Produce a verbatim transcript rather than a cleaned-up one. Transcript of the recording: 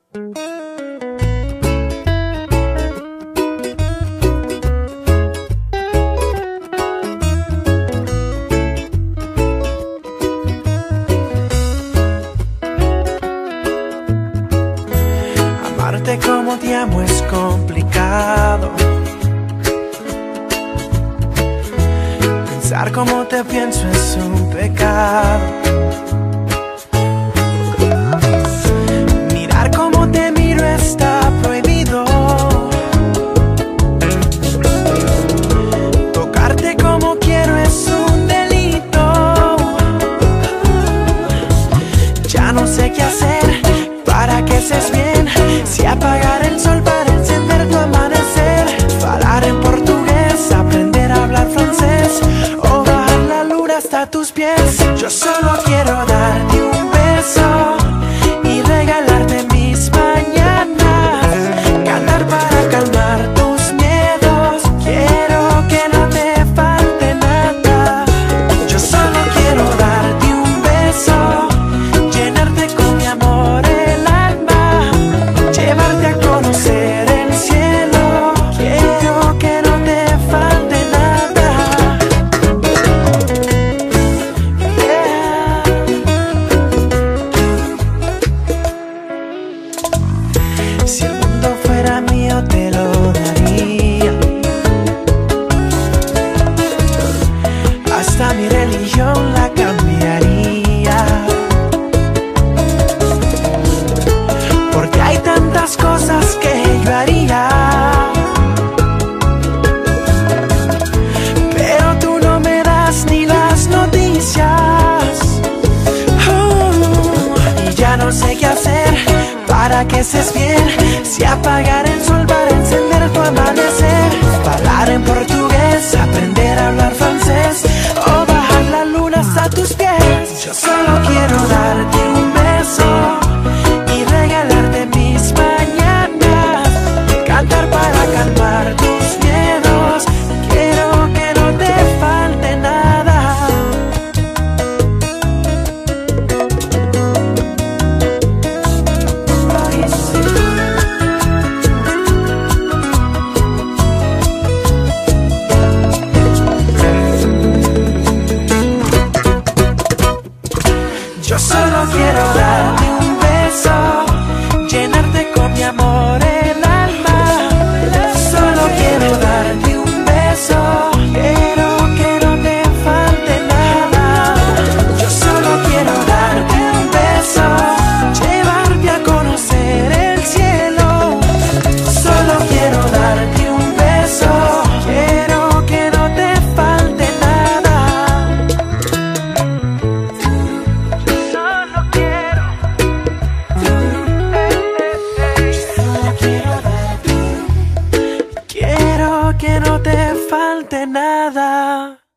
Amarte como te amo es complicado. Pensar como te pienso es un pecado. Mirar como te miro está prohibido. Tocarte como quiero es un delito. Ya no sé qué hacer para que seas bien. Si apagar el sol para encender tu amanecer, falar en portugués, aprender a hablar francés, o bajar la luna hasta tus pies. Yo solo quiero darte un beso y regalarte mis mañanas, cantar para calmar tus miedos. Quiero que no te falte nada. Yo solo quiero darte un beso, llenarte con mi amor el alma, llevarte a conocer el cielo. Quiero que no te falte nada. Yeah. Si el mundo fuera mío te lo daría, hasta mi religión la cambiaría, porque hay tantas cosas que yo haría, pero tú no me das ni las noticias. uh, Y ya no sé qué hacer para que estés bien. Si apagar el sol para encender tu amanecer, hablar en portugués, aprender a hablar francés, o bajar la luna hasta tus pies. Yo solo quiero darte un beso y regalarte mis mañanas, cantar para calmar tus miedos. Quiero que no te falte nada. Ay, sí. Yo solo quiero darte un beso, llenarte con mi amor el alma. Solo quiero darte un beso, quiero que no te falte nada. Yo solo quiero darte un beso, llevarte a conocer el cielo. Solo quiero darte un beso, quiero que no te falte nada. Solo quiero, solo quiero darte, quiero que no te falte nada.